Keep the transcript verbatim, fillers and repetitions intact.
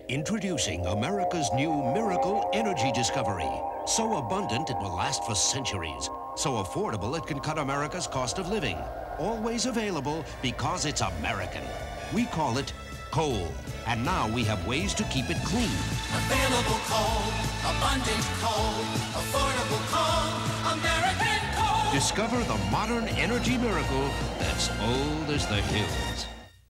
Introducing America's new miracle energy discovery. So abundant it will last for centuries. So affordable it can cut America's cost of living. Always available because it's American. We call it coal. And now we have ways to keep it clean. Available coal, abundant coal, affordable coal, American coal. Discover the modern energy miracle that's old as the hills.